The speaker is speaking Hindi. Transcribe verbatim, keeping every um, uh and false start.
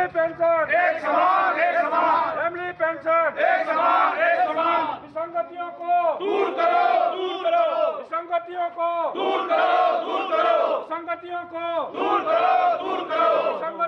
पेंशन एक समान एक समान, फैमिली पेंशन एक समान एक समान, विसंगतियों को दूर करो दूर करो, विसंगतियों को दूर करो दूर करो, विसंगतियों को दूर करो दूर करो, विसंगतियों